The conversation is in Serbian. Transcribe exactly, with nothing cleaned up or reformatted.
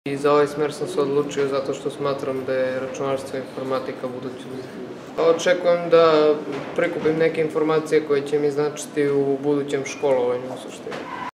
I za ovaj smer sam se odlučio zato što smatram da je računarstvo i informatika budućnost. Očekujem da prikupim neke informacije koje će mi značiti u budućem školovanju u suštini.